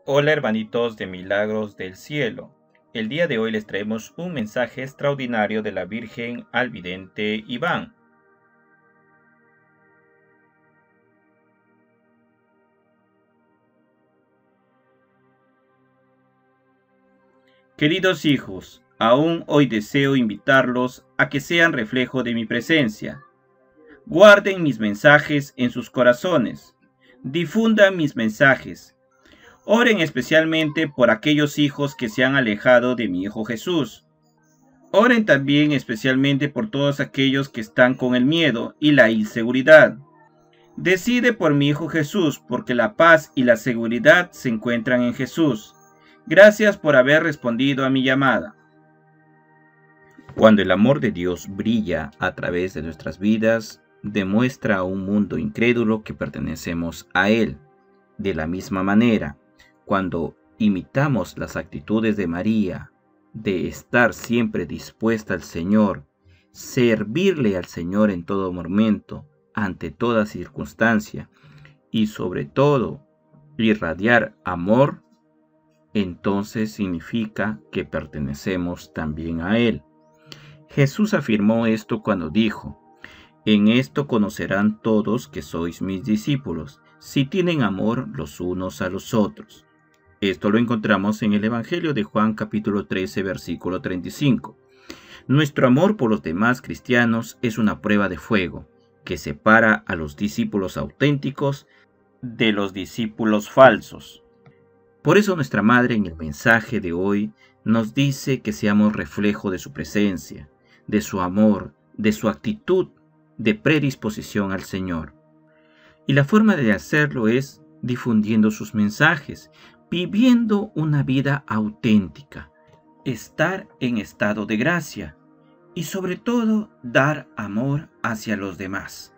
Hola hermanitos de Milagros del Cielo. El día de hoy les traemos un mensaje extraordinario de la Virgen al vidente Iván. Queridos hijos, aún hoy deseo invitarlos a que sean reflejo de mi presencia. Guarden mis mensajes en sus corazones. Difundan mis mensajes. Oren especialmente por aquellos hijos que se han alejado de mi Hijo Jesús. Oren también especialmente por todos aquellos que están con el miedo y la inseguridad. Decide por mi Hijo Jesús, porque la paz y la seguridad se encuentran en Jesús. Gracias por haber respondido a mi llamada. Cuando el amor de Dios brilla a través de nuestras vidas, demuestra a un mundo incrédulo que pertenecemos a Él. De la misma manera, cuando imitamos las actitudes de María, de estar siempre dispuesta al Señor, servirle al Señor en todo momento, ante toda circunstancia, y sobre todo, irradiar amor, entonces significa que pertenecemos también a Él. Jesús afirmó esto cuando dijo: en esto conocerán todos que sois mis discípulos, si tienen amor los unos a los otros. Esto lo encontramos en el Evangelio de Juan capítulo 13, versículo 35. Nuestro amor por los demás cristianos es una prueba de fuego que separa a los discípulos auténticos de los discípulos falsos. Por eso nuestra Madre en el mensaje de hoy nos dice que seamos reflejo de su presencia, de su amor, de su actitud de predisposición al Señor. Y la forma de hacerlo es difundiendo sus mensajes, viviendo una vida auténtica, estar en estado de gracia y sobre todo dar amor hacia los demás.